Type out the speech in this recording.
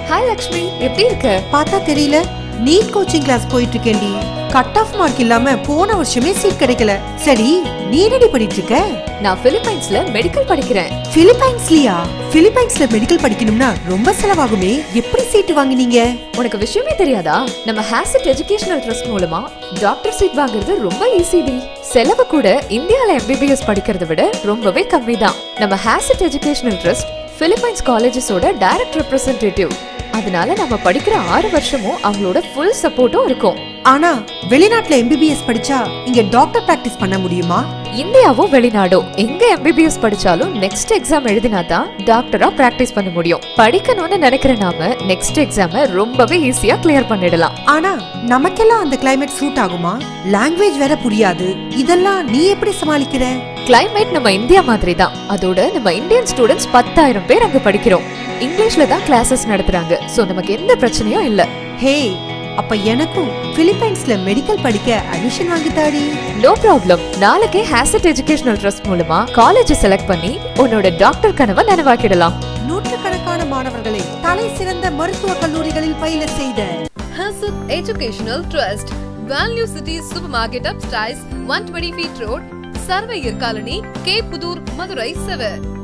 Hi Lakshmi, எப்படி இருக்க? பார்த்தா தெரியல, நீட் கோச்சிங் கிளாஸ் போயிட்டு இருக்கேன்டி. கட் ஆஃப் மார்க் இல்லாம போன வருஷமே சீட் கிடைக்கல. சரி, நீ என்னடி படிச்சிட்டு இருக்க? நான் பிலிப்பைன்ஸ்ல மெடிக்கல் படிக்கிறேன். பிலிப்பைன்ஸ்லயா? பிலிப்பைன்ஸ்ல மெடிக்கல் படிக்கணும்னா ரொம்ப செலவாகுமே, எப்படி சீட் வாங்குனீங்க? உனக்கு விஷயமே தெரியாதா? நம்ம ஹாசிட் எஜுகேஷனல் ட்ரஸ்ட் மூலமா டாக்டர் சீட் வாங்குறது ரொம்ப ஈஸிடி. செலவு கூட இந்தியால எம்பிபிஎஸ் படிக்கிறத விட ரொம்பவே கம்மி தான். நம்ம ஹாசிட் எஜுகேஷனல் ட்ரஸ்ட் பிலிப்பைன்ஸ் காலேஜஸோட டைரக்ட் ரெப்ரசன்டேட்டிவ். அதனால நம்ம படிக்கிற 6 வருஷமும் அவங்களோட ஃபுல் சப்போர்ட்டும் இருக்கும். ஆனா வெளிநாட்டுல எம்பிபிஎஸ் படிச்சா இங்க டாக்டர் பிராக்டிஸ் பண்ண முடியுமா? இந்தியாவும் வெளிநாடும் எங்க எம்பிபிஎஸ் படிச்சாலும் நெக்ஸ்ட் எக்ஸாம் எழுதினாதான் டாக்டரா பிராக்டிஸ் பண்ண முடியும். படிக்கணும்னு நினைக்கிற நாம நெக்ஸ்ட் எக்ஸாம ரொம்பவே ஈஸியா கிளியர் பண்ணிடலாம். ஆனா நமக்கெல்லாம் அந்த கிளைமேட் சூட் ஆகுமா? லாங்குவேஜ் வேற புரியாது. இதெல்லாம் நீ எப்படி சமாளிக்கிற? கிளைமேட் நம்ம இந்தியா மாதிரி தான். அதோட நம்ம இந்தியன் ஸ்டூடெண்ட்ஸ் 10,000 பேர் அங்க படிக்கிறோம். இங்கிலீஷ்ல தான் கிளாसेस நடத்துறாங்க. சோ நமக்கு எந்த பிரச்சனையும் இல்ல. ஹே, அப்ப எனக்கும் பிலிப்பைன்ஸ்ல மெடிக்கல் படிக்க அட்மிஷன் வாங்கி தாடி. No problem. நாளைக்கே ஹாசிட் எஜுகேஷனல் ட்ரஸ்ட் மூலமா காலேஜ் செலக்ட் பண்ணி உன்னோட டாக்டர் கனவை நனவாக்கிடலாம். நூற்றுக்கணக்கான மாணவர்களை தலை சிறந்த மருத்துவ கல்லூரிகளில் பயில செய்த Hasit educational trust, value city super market அப்டைஸ் 120 feet road, surveyor colony, K Pudur, Madurai 7.